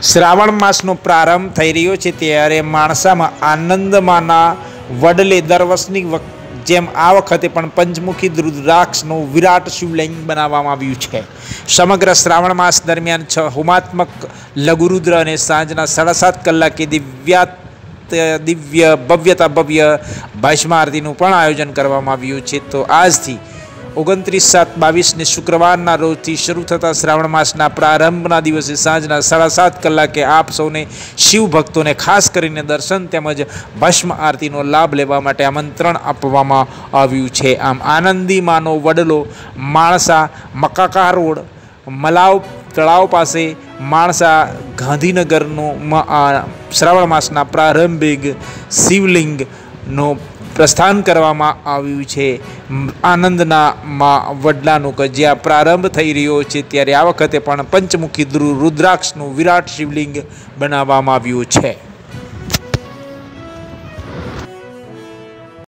શ્રાવણ માસનો પ્રારંભ થઈ રહ્યો છે ત્યારે માણસામાં આનંદમાના વડલે દર વર્ષની જેમ આ વખતે પણ પંચમુખી રુદ્રાક્ષનું વિરાટ શિવલિંગ બનાવવામાં આવ્યું છે। સમગ્ર શ્રાવણ માસ દરમિયાન 6 હોમાત્મક લઘુરુદ્ર અને સાંજના 7:30 કલાકે દિવ્ય ભવ્ય ભસ્મ આરતીનું પણ આયોજન કરવામાં આવ્યું છે। તો આજથી 29/7/22 શુક્રવારના રોજથી શરૂ થતા શ્રાવણ માસના પ્રારંભના દિવસે સાંજના 7:30 કલાકે આપ સૌને શિવ ભક્તોને ખાસ કરીને દર્શન તેમજ ભસ્મ આરતીનો લાભ લેવા માટે આમંત્રણ આપવામાં આવ્યું છે। આમ આનંદી માનો વડલો માણસા મકાકા રોડ મલાવ તળાવ પાસે માણસા ગાંધીનગરનો શ્રાવણ માસના પ્રારંભિક શિવલિંગનો પ્રસ્થાન કરવામાં આવ્યું છે। આનંદના વડલાનું કે જ્યાં પ્રારંભ થઈ રહ્યો છે ત્યારે આ વખતે પણ પંચમુખી રુદ્રાક્ષનું વિરાટ શિવલિંગ બનાવવામાં આવ્યું છે।